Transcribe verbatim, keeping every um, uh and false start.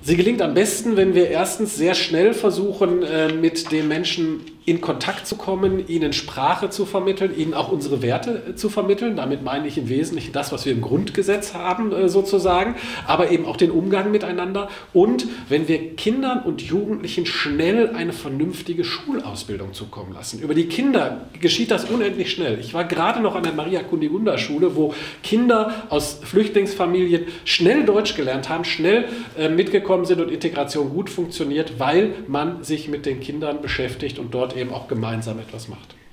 Sie gelingt am besten, wenn wir erstens sehr schnell versuchen, mit den Menschen in Kontakt zu kommen, ihnen Sprache zu vermitteln, ihnen auch unsere Werte zu vermitteln. Damit meine ich im Wesentlichen das, was wir im Grundgesetz haben sozusagen, aber eben auch den Umgang miteinander. Und wenn wir Kindern und Jugendlichen schnell eine vernünftige Schulausbildung zukommen lassen. Über die Kinder geschieht das unendlich schnell. Ich war gerade noch an der Maria-Kunigunde-Schule, wo Kinder aus Flüchtlingsfamilien schnell Deutsch gelernt haben, schnell äh, mitgekommen sind und Integration gut funktioniert, weil man sich mit den Kindern beschäftigt und dort eben auch gemeinsam etwas macht.